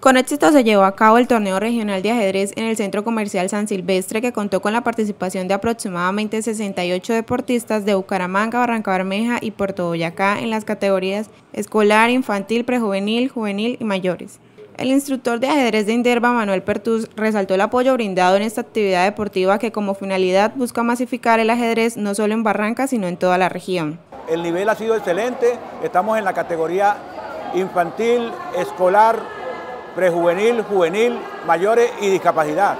Con éxito se llevó a cabo el torneo regional de ajedrez en el Centro Comercial San Silvestre, que contó con la participación de aproximadamente 68 deportistas de Bucaramanga, Barrancabermeja y Puerto Boyacá en las categorías escolar, infantil, prejuvenil, juvenil y mayores. El instructor de ajedrez de Inderva, Manuel Pertús, resaltó el apoyo brindado en esta actividad deportiva que como finalidad busca masificar el ajedrez no solo en Barranca, sino en toda la región. El nivel ha sido excelente, estamos en la categoría infantil, escolar, prejuvenil, juvenil, mayores y discapacidad.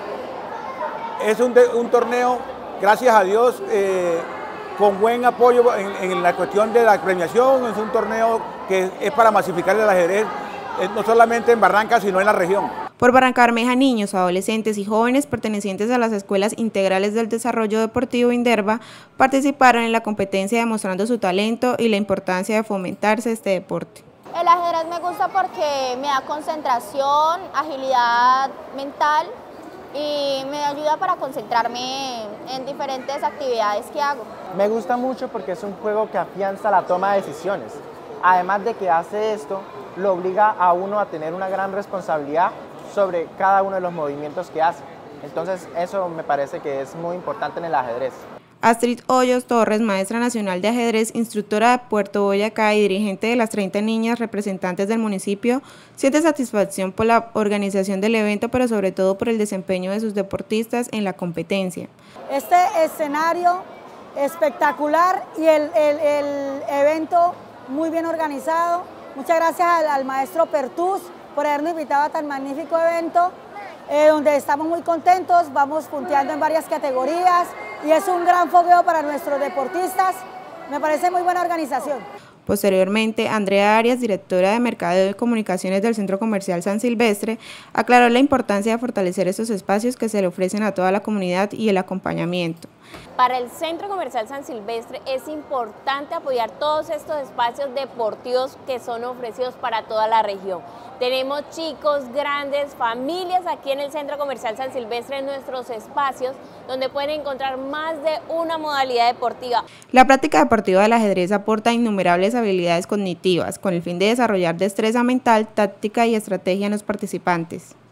Es un torneo, gracias a Dios, con buen apoyo en la cuestión de la premiación. Es un torneo que es para masificar el ajedrez, no solamente en Barranca, sino en la región. Por Barrancabermeja, niños, adolescentes y jóvenes pertenecientes a las Escuelas Integrales del Desarrollo Deportivo Inderva participaron en la competencia demostrando su talento y la importancia de fomentarse este deporte. El ajedrez me gusta porque me da concentración, agilidad mental y me ayuda para concentrarme en diferentes actividades que hago. Me gusta mucho porque es un juego que afianza la toma de decisiones. Además de que hace esto, lo obliga a uno a tener una gran responsabilidad sobre cada uno de los movimientos que hace. Entonces eso me parece que es muy importante en el ajedrez. Astrid Hoyos Torres, maestra nacional de ajedrez, instructora de Puerto Boyacá y dirigente de las 30 niñas representantes del municipio, siente satisfacción por la organización del evento, pero sobre todo por el desempeño de sus deportistas en la competencia. Este escenario espectacular y el evento muy bien organizado. Muchas gracias al maestro Pertús por habernos invitado a tan magnífico evento, donde estamos muy contentos, vamos punteando en varias categorías y es un gran fogueo para nuestros deportistas. Me parece muy buena organización. Posteriormente, Andrea Arias, directora de Mercadeo y Comunicaciones del Centro Comercial San Silvestre, aclaró la importancia de fortalecer estos espacios que se le ofrecen a toda la comunidad y el acompañamiento. Para el Centro Comercial San Silvestre es importante apoyar todos estos espacios deportivos que son ofrecidos para toda la región. Tenemos chicos, grandes, familias aquí en el Centro Comercial San Silvestre en nuestros espacios donde pueden encontrar más de una modalidad deportiva. La práctica deportiva del ajedrez aporta innumerables habilidades cognitivas con el fin de desarrollar destreza mental, táctica y estrategia en los participantes.